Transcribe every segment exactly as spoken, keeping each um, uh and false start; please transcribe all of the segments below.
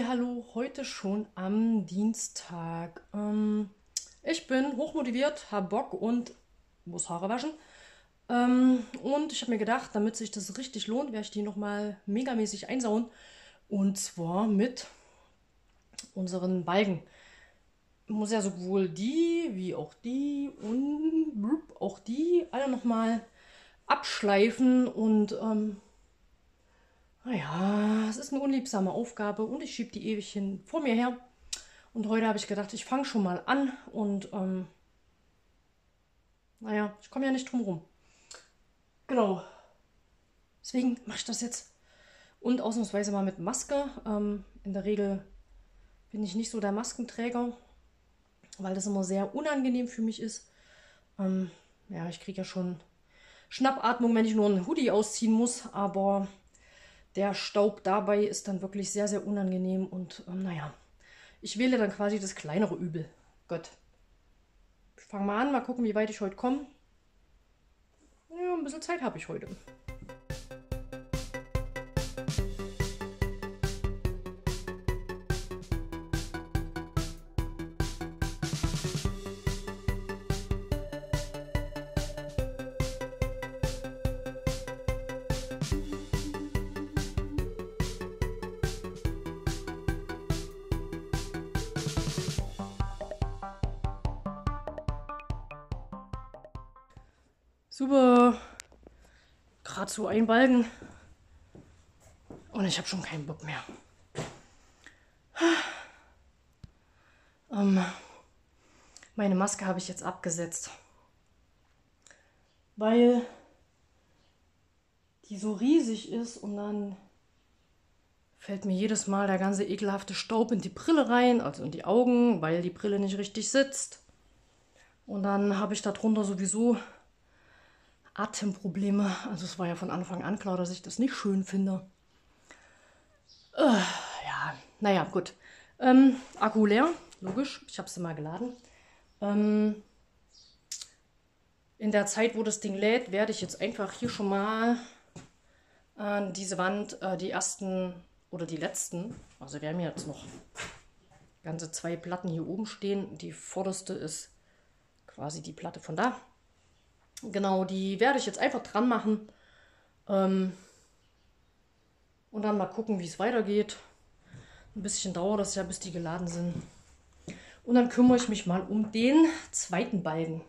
Hallihallo, heute schon am Dienstag. Ähm, ich bin hochmotiviert, habe Bock und muss Haare waschen. Ähm, und ich habe mir gedacht, damit sich das richtig lohnt, werde ich die nochmal megamäßig einsauen. Und zwar mit unseren Balken. Ich muss ja sowohl die wie auch die und blub, auch die alle nochmal abschleifen und ähm, naja, es ist eine unliebsame Aufgabe und ich schiebe die ewig hin vor mir her. Und heute habe ich gedacht, ich fange schon mal an und ähm, naja, ich komme ja nicht drum rum. Genau, deswegen mache ich das jetzt. Und ausnahmsweise mal mit Maske. Ähm, in der Regel bin ich nicht so der Maskenträger, weil das immer sehr unangenehm für mich ist. Ähm, ja, ich kriege ja schon Schnappatmung, wenn ich nur einen Hoodie ausziehen muss, aber der Staub dabei ist dann wirklich sehr, sehr unangenehm und ähm, naja, ich wähle dann quasi das kleinere Übel. Gott. Ich fange mal an, mal gucken, wie weit ich heute komme. Ja, ein bisschen Zeit habe ich heute. Super. Gerade so ein Balken. Und ich habe schon keinen Bock mehr. Ähm, meine Maske habe ich jetzt abgesetzt. Weil die so riesig ist und dann fällt mir jedes Mal der ganze ekelhafte Staub in die Brille rein, also in die Augen, weil die Brille nicht richtig sitzt. Und dann habe ich darunter sowieso Atemprobleme. Also es war ja von Anfang an klar, dass ich das nicht schön finde. Äh, ja, naja, gut. Ähm, Akku leer, logisch. Ich habe sie mal geladen. Ähm, in der Zeit, wo das Ding lädt, werde ich jetzt einfach hier schon mal an diese Wand äh, die ersten oder die letzten, also wir haben jetzt noch ganze zwei Platten hier oben stehen. Die vorderste ist quasi die Platte von da. Genau, die werde ich jetzt einfach dran machen. Ähm, und dann mal gucken, wie es weitergeht. Ein bisschen dauert das ja, bis die geladen sind. Und dann kümmere ich mich mal um den zweiten Balken.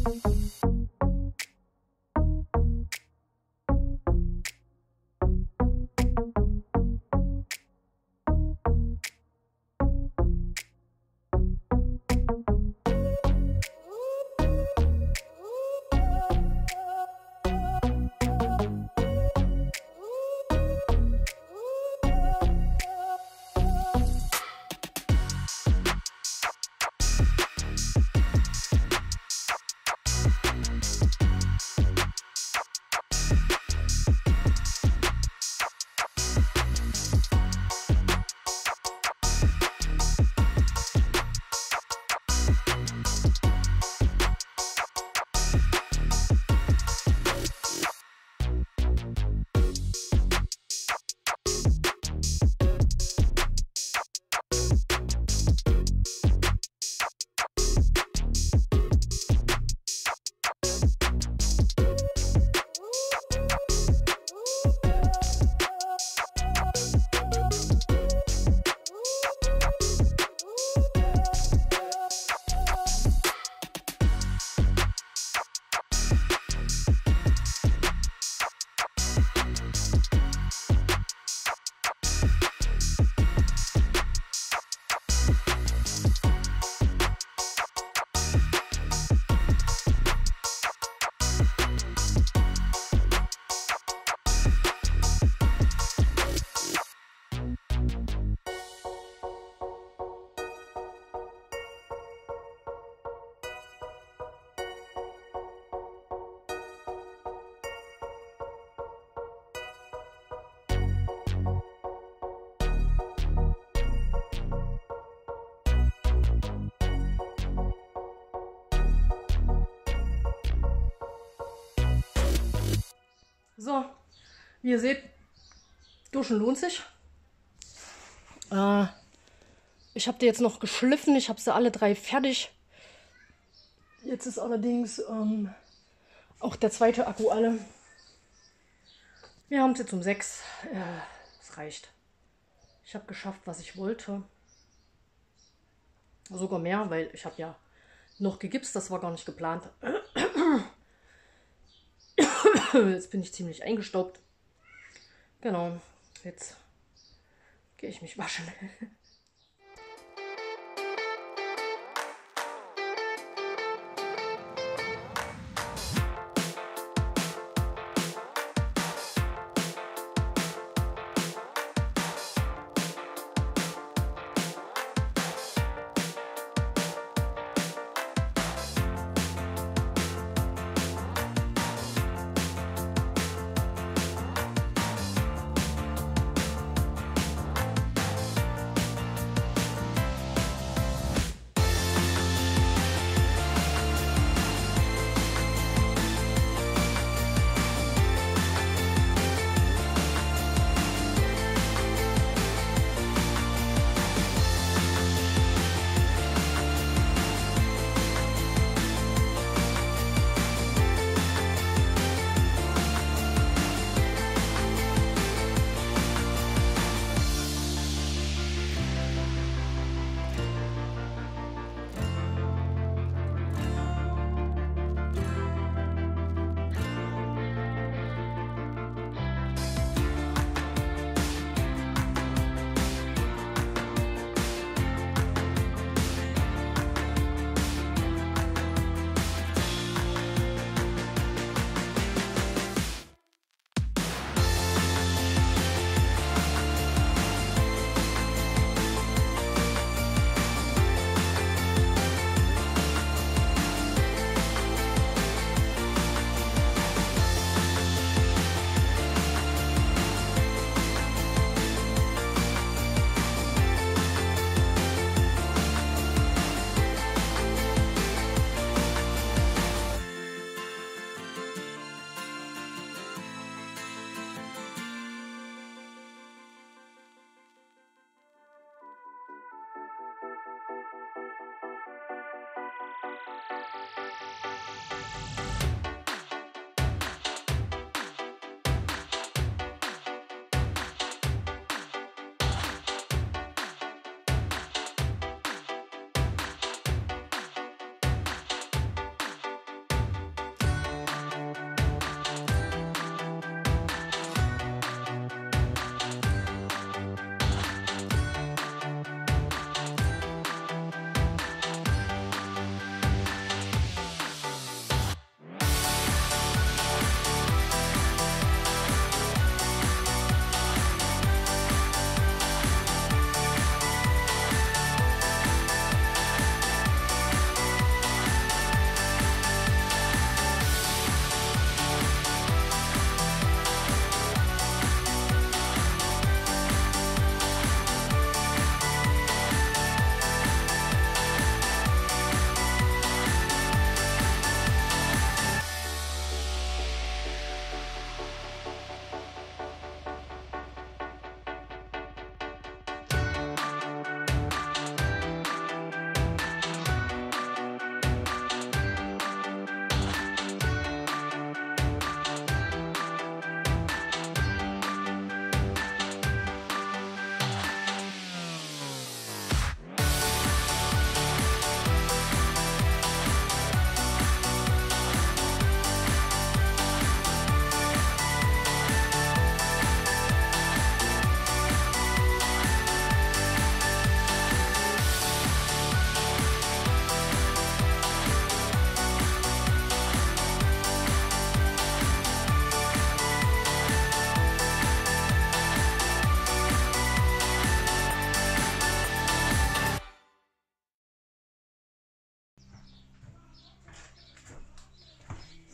So, wie ihr seht, duschen lohnt sich. Äh, ich habe die jetzt noch geschliffen, ich habe sie alle drei fertig. Jetzt ist allerdings ähm, auch der zweite Akku alle. Wir haben es jetzt um sechs. Es äh, reicht. Ich habe geschafft, was ich wollte. Sogar mehr, weil ich habe ja noch gegipst, das war gar nicht geplant. Jetzt bin ich ziemlich eingestaubt. Genau, jetzt gehe ich mich waschen.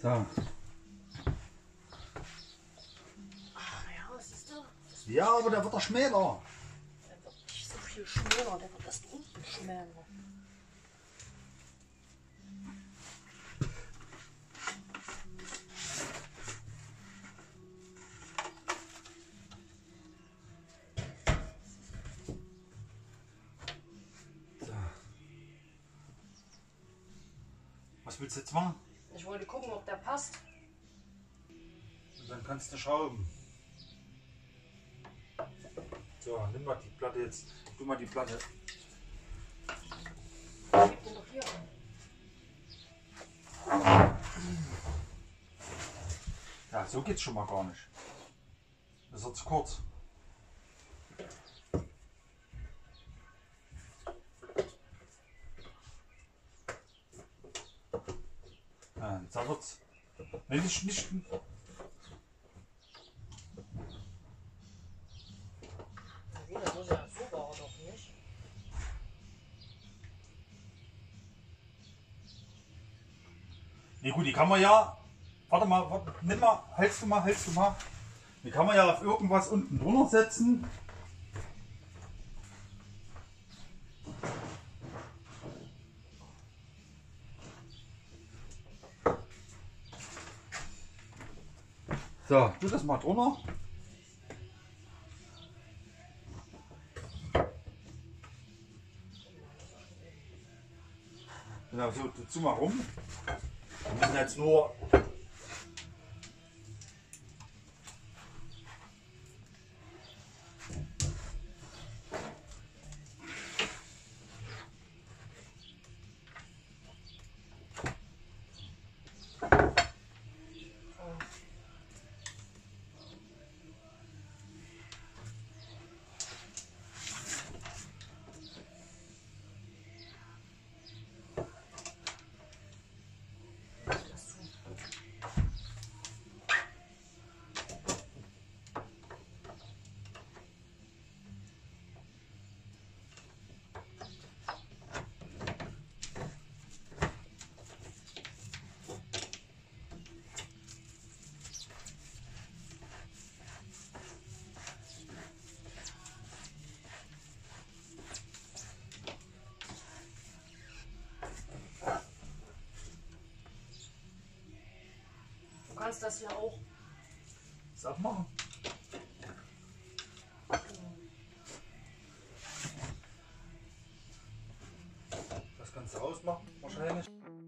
So. Ach ja, siehst du? Das Ja, aber der wird doch schmäler. der wird nicht so viel schmäler, der wird erst unten schmäler. So. Was willst du jetzt machen? Ich wollte gucken, ob der passt. Und dann kannst du schrauben. So, nimm mal die Platte jetzt. Tu mal die Platte. Leg den doch hier an. Ja, so geht's schon mal gar nicht. Das ist zu kurz. Ja, jetzt wird's. Nee, nicht, nicht. Na gut, das muss ja so war er doch nicht. Nee, gut, die kann man ja. Warte mal, warte, nimm mal, hältst du mal, hältst du mal. Die kann man ja auf irgendwas unten drunter setzen. So, tu das mal drunter. Genau, so, dazu mal rum. Wir müssen jetzt nur. Du kannst das ja auch. Sag mal. Das kannst du ausmachen, wahrscheinlich.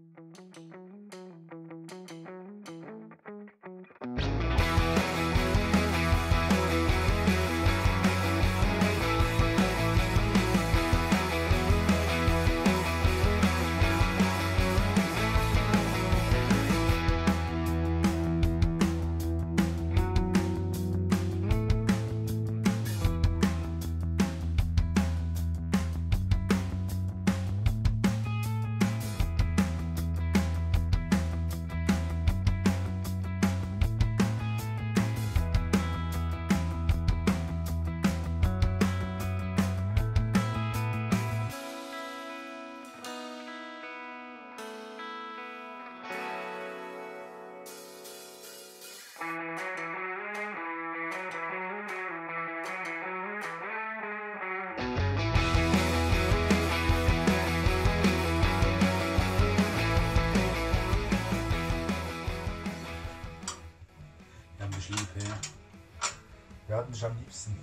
Lieb, hey. Wir hatten dich am liebsten.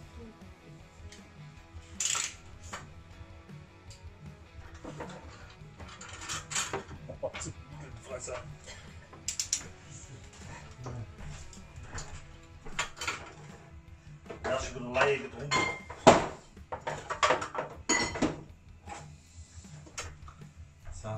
Oh, zu Fresse. Ja, schon wieder Laie getrunken. So.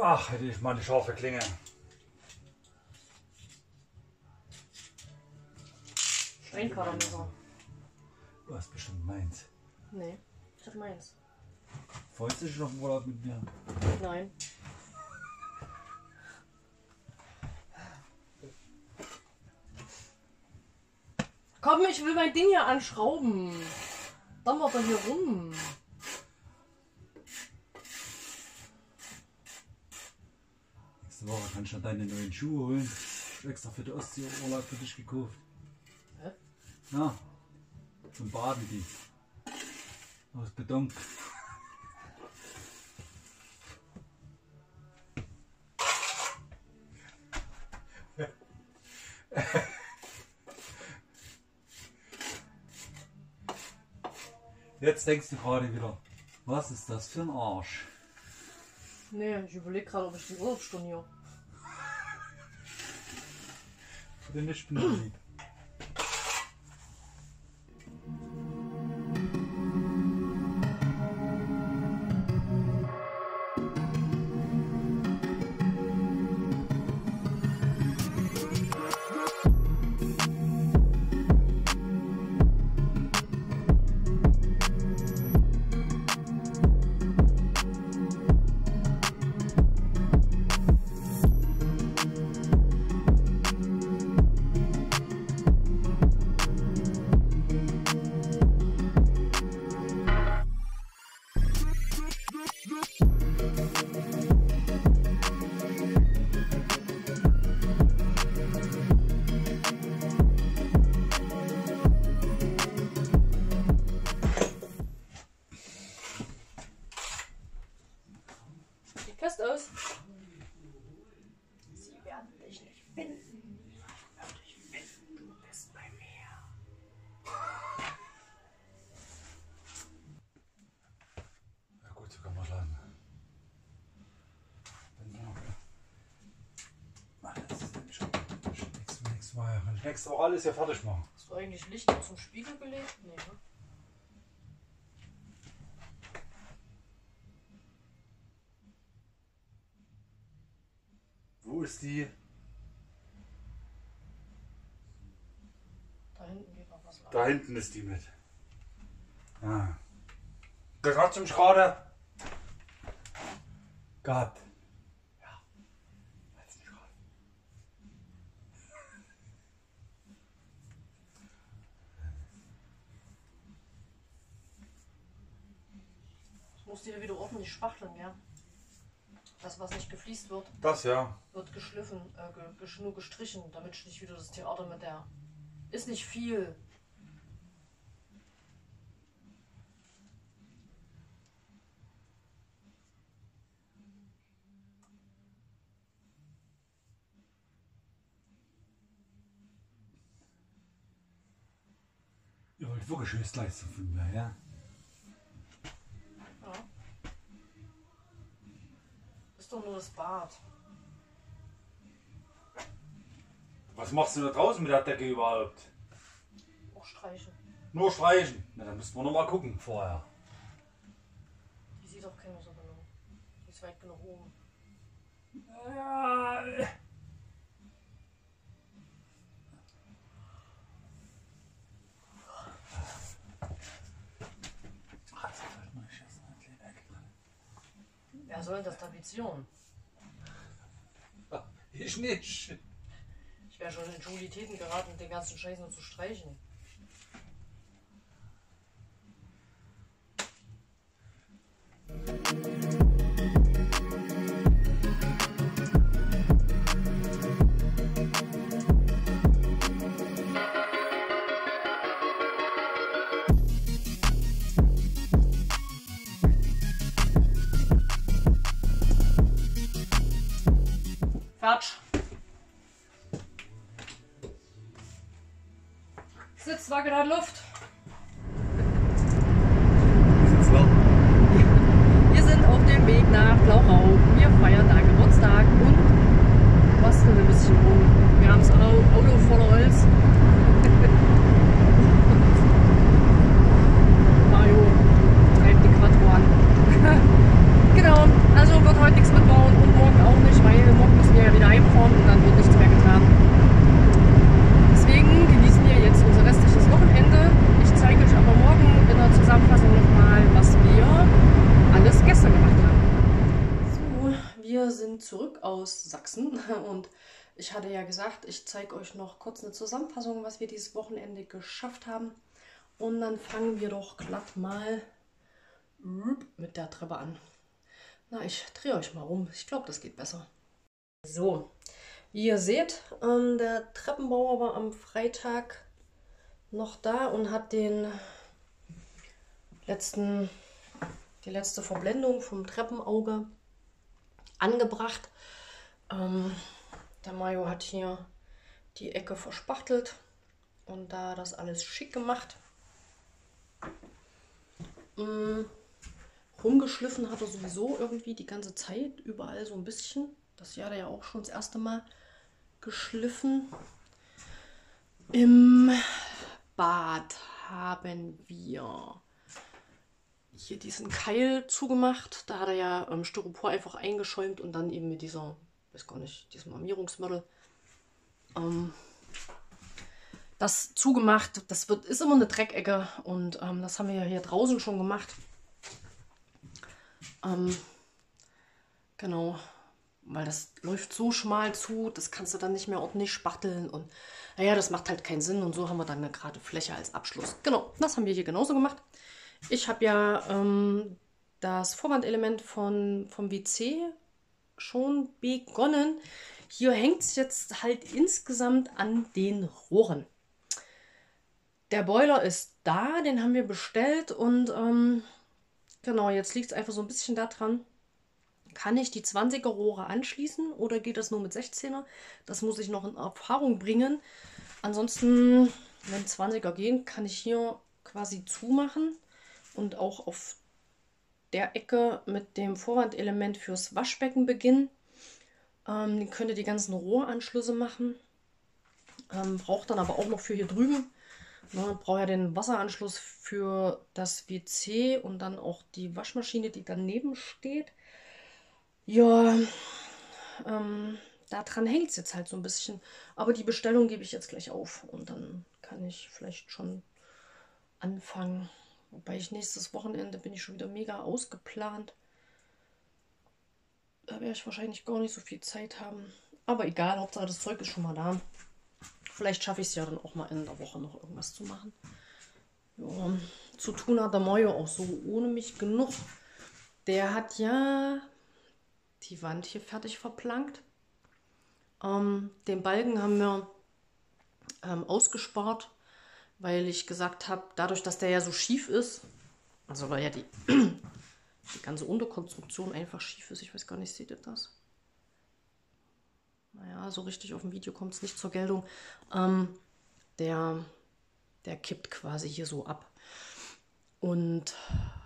Ach, hätte ich mal eine scharfe Klinge. Steinkaramell. Du hast bestimmt meins. Nee, ich hab meins. Freust du dich noch im Urlaub mit mir? Nein. Komm, ich will mein Ding hier anschrauben. Dammert doch hier rum. Nächste Woche kannst du deine neuen Schuhe holen. Ich hab extra für den Ostseeurlaub für dich gekauft. Hä? Ja, zum Baden die. Aus Beton. Jetzt denkst du gerade wieder, was ist das für ein Arsch? Nee, ich überlege gerade, ob ich den Urlaub storniere. Für den nicht bin ich lieb. Fest aus. Sie werden dich nicht finden. Sie werden dich finden. Du bist bei mir. Ja gut, so kann man sagen. Das ist nämlich schon nächstes Mal. Nächste Woche alles hier fertig machen. Hast du eigentlich Licht zum Spiegel gelegt? Nee, ne? Wo ist die? Da hinten geht noch was lang. Da hinten ist die mit. Ja. Das hat mich gerade gehabt. Ja. Hat's nicht gerade. Ich muss die wieder ordentlich spachteln, ja. Das, was nicht gefliest wird, Das ja. wird geschliffen, äh, ge, ge, nur gestrichen, damit ich nicht wieder das Theater mit der. Ist nicht viel. Ihr wollt wirklich Höchstleistung von mir, ja? Ja. Ist doch nur das Bad. Was machst du da draußen mit der Decke überhaupt? Auch streichen. Nur streichen. Na, dann müssten wir noch mal gucken vorher. Die sieht doch keiner so genau. Die ist weit genug oben. Ja. Wer soll das tapezieren? Ich nicht. Ich wäre schon in Julitäten geraten, den ganzen Scheiß nur zu streichen. Quatsch. Sitzt wackelt an Luft. Wir sind auf dem Weg nach Glauchau. Wir feiern da Geburtstag und basteln ein bisschen rum. Wir haben das Auto voller Holz. Mario treibt die Quattro an. Genau, also wird heute nichts mitbauen und morgen sind zurück aus Sachsen und ich hatte ja gesagt, ich zeige euch noch kurz eine Zusammenfassung, was wir dieses Wochenende geschafft haben. Und dann fangen wir doch glatt mal mit der Treppe an. Na, ich drehe euch mal rum. Ich glaube, das geht besser. So, wie ihr seht, ähm, der Treppenbauer war am Freitag noch da und hat den letzten, die letzte Verblendung vom Treppenauge angebracht. Ähm, der Mario hat hier die Ecke verspachtelt und da das alles schick gemacht. Ähm, rumgeschliffen hat er sowieso irgendwie die ganze Zeit, überall so ein bisschen. Das Jahr hat er ja auch schon das erste Mal geschliffen. Im Bad haben wir hier diesen Keil zugemacht. Da hat er ja ähm, Styropor einfach eingeschäumt und dann eben mit dieser, weiß gar nicht, diesem Armierungsmittel ähm, das zugemacht. Das wird, ist immer eine Dreckecke und ähm, das haben wir ja hier draußen schon gemacht. Ähm, genau, weil das läuft so schmal zu, das kannst du dann nicht mehr ordentlich spachteln und naja, das macht halt keinen Sinn und so haben wir dann eine gerade Fläche als Abschluss. Genau, das haben wir hier genauso gemacht. Ich habe ja ähm, das Vorwandelement von, vom W C schon begonnen. Hier hängt es jetzt halt insgesamt an den Rohren. Der Boiler ist da, den haben wir bestellt und ähm, genau, jetzt liegt es einfach so ein bisschen daran, kann ich die zwanziger Rohre anschließen oder geht das nur mit sechzehner? Das muss ich noch in Erfahrung bringen. Ansonsten, wenn zwanziger gehen, kann ich hier quasi zumachen und auch auf der Ecke mit dem Vorwandelement fürs Waschbecken beginnen. Ähm, den könnt ihr die ganzen Rohranschlüsse machen. Ähm, braucht dann aber auch noch für hier drüben. Ne, braucht ja den Wasseranschluss für das W C und dann auch die Waschmaschine, die daneben steht. Ja, ähm, daran hängt es jetzt halt so ein bisschen. Aber die Bestellung gebe ich jetzt gleich auf und dann kann ich vielleicht schon anfangen. Wobei ich nächstes Wochenende bin ich schon wieder mega ausgeplant. Da werde ich wahrscheinlich gar nicht so viel Zeit haben. Aber egal, Hauptsache das Zeug ist schon mal da. Vielleicht schaffe ich es ja dann auch mal in der Woche noch irgendwas zu machen. Ja, zu tun hat der Mario auch so ohne mich genug. Der hat ja die Wand hier fertig verplankt. Ähm, den Balken haben wir ähm, ausgespart, weil ich gesagt habe, dadurch, dass der ja so schief ist, also weil ja die, die ganze Unterkonstruktion einfach schief ist, ich weiß gar nicht, seht ihr das? Naja, so richtig auf dem Video kommt es nicht zur Geltung. Ähm, der, der kippt quasi hier so ab. Und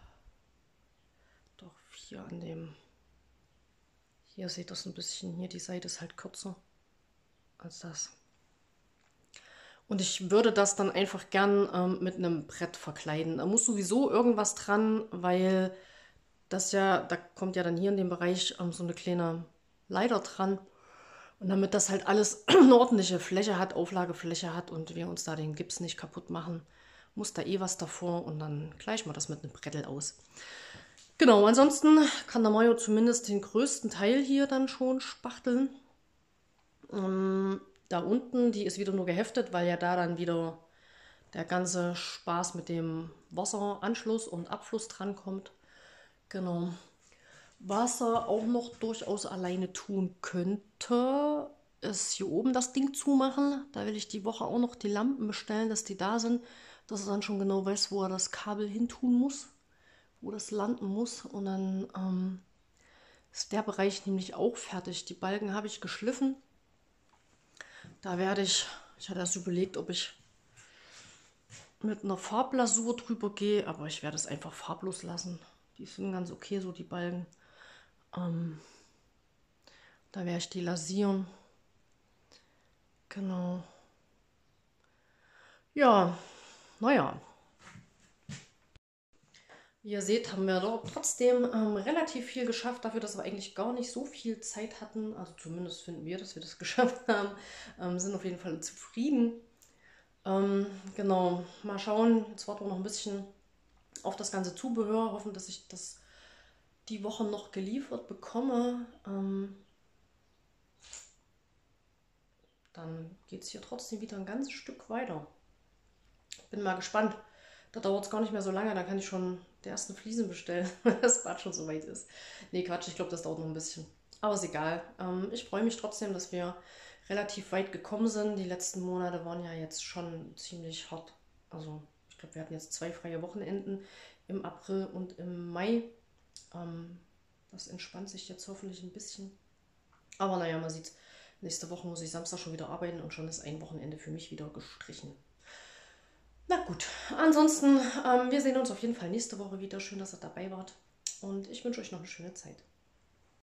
doch hier an dem, hier seht ihr es ein bisschen, hier die Seite ist halt kürzer als das. Und ich würde das dann einfach gern ähm, mit einem Brett verkleiden. Da muss sowieso irgendwas dran, weil das ja, da kommt ja dann hier in dem Bereich ähm, so eine kleine Leiter dran. Und damit das halt alles eine ordentliche Fläche hat, Auflagefläche hat und wir uns da den Gips nicht kaputt machen, muss da eh was davor und dann gleichen wir das mit einem Brettel aus. Genau, ansonsten kann der Mario zumindest den größten Teil hier dann schon spachteln. Ähm, da unten, die ist wieder nur geheftet, weil ja da dann wieder der ganze Spaß mit dem Wasseranschluss und Abfluss drankommt. Genau. Was er auch noch durchaus alleine tun könnte, ist hier oben das Ding zumachen. Da will ich die Woche auch noch die Lampen bestellen, dass die da sind, dass er dann schon genau weiß, wo er das Kabel hin tun muss, wo das landen muss. Und dann ähm, ist der Bereich nämlich auch fertig. Die Balken habe ich geschliffen. Da werde ich, ich hatte erst überlegt, ob ich mit einer Farblasur drüber gehe, aber ich werde es einfach farblos lassen. Die sind ganz okay, so die Balken. Ähm, da werde ich die lasieren. Genau. Ja, naja. Wie ihr seht, haben wir doch trotzdem ähm, relativ viel geschafft, dafür, dass wir eigentlich gar nicht so viel Zeit hatten. Also zumindest finden wir, dass wir das geschafft haben. Ähm, sind auf jeden Fall zufrieden. Ähm, genau, mal schauen. Jetzt warten wir noch ein bisschen auf das ganze Zubehör. Hoffen, dass ich das die Woche noch geliefert bekomme. Ähm, dann geht es hier trotzdem wieder ein ganzes Stück weiter. Bin mal gespannt. Da dauert es gar nicht mehr so lange, dann kann ich schon die ersten Fliesen bestellen, wenn das Bad schon so weit ist. Nee, Quatsch, ich glaube, das dauert noch ein bisschen. Aber ist egal. Ähm, ich freue mich trotzdem, dass wir relativ weit gekommen sind. Die letzten Monate waren ja jetzt schon ziemlich hart. Also ich glaube, wir hatten jetzt zwei freie Wochenenden im April und im Mai. Ähm, das entspannt sich jetzt hoffentlich ein bisschen. Aber naja, man sieht, nächste Woche muss ich Samstag schon wieder arbeiten und schon ist ein Wochenende für mich wieder gestrichen. Na gut, ansonsten, ähm, wir sehen uns auf jeden Fall nächste Woche wieder. Schön, dass ihr dabei wart und ich wünsche euch noch eine schöne Zeit.